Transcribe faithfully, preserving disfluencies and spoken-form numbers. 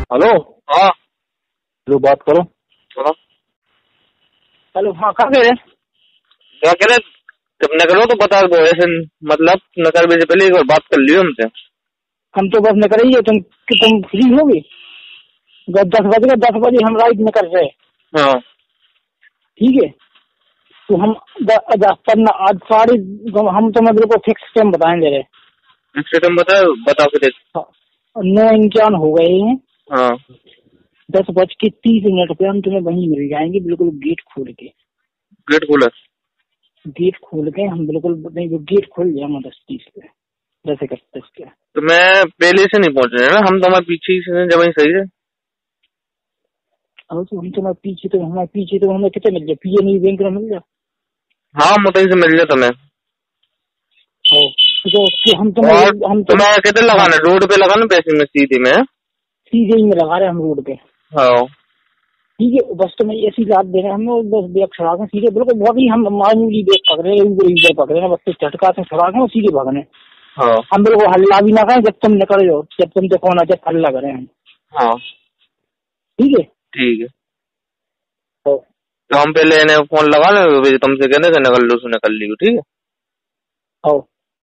Hello. हाँ hello, बात करो। चलो हेलो। हाँ कहाँ गए? क्या कह रहे? जब निकलो तो बता दो, ऐसे मतलब निकल से पहले एक बार बात कर लियो हमसे। हम तो बस निकल ही है, तुम कि तुम फ्री होगे? दस बजे दस बजे हम राइड निकल रहे। हाँ ठीक है, तो हम द- दस पन्ना आज साढ़े हम तो मेरे को फिक्स टाइम बताएंगे रहे। फिक्स टाइम बता बता के देख। हाँ, नौ इंचान हो गए हैं। हाँ दस बज के तीस मिनट पे हम तुम्हें वहीं मिल जाएंगे, बिल्कुल गेट खोल के। गेट खोला? गेट खोल के हम बिल्कुल नहीं, जो गेट खोल गया हम दस तीस पे दस इकतीस पे। तो मैं पहले से नहीं पहुंच रहे हैं ना, हम तो हमारे पीछे ही से जब सही है। अब तो हम तुम्हारे पीछे तो हमारे पीछे तो हमें कितने मिल जाए? पीए नहीं बैंक में मिल जाए। हाँ मोती से मिल जाए तुम्हें। तो कि हम तुम्हें और हम तुम तुम्हें किधर हाँ, लगाना? रोड पे लगाना पैसे में सीधे में? सीधे ही में लगा रहे हम रोड पे। हाँ ठीक है, बस तुम्हें ऐसी रात दे रहे हैं हम, बस बैग छुड़ा के सीधे बिल्कुल बहुत ही हम मामूली बैग पकड़े ऊपर पकड़े बस से झटका से छुड़ा के सीधे भागने। हाँ हम बिल्कुल हल्ला भी ना करें जब तुम निकल जाओ, जब तुम देखो ना जब हल्ला करें हम। हाँ ठीक है ठीक है। तो, तो हम पहले इन्हें फोन लगा ले, तुमसे कहने से निकल लो, निकल लियो। ठीक है। आओ।